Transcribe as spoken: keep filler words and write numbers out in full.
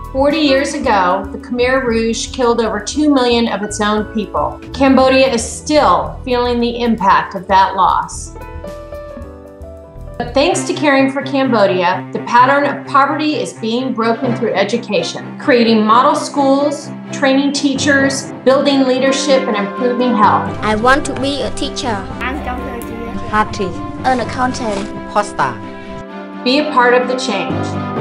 forty years ago, the Khmer Rouge killed over two million of its own people. Cambodia is still feeling the impact of that loss. But thanks to Caring for Cambodia, the pattern of poverty is being broken through education, creating model schools, training teachers, building leadership, and improving health. I want to be a teacher, artist, an accountant, hosta. Be a part of the change.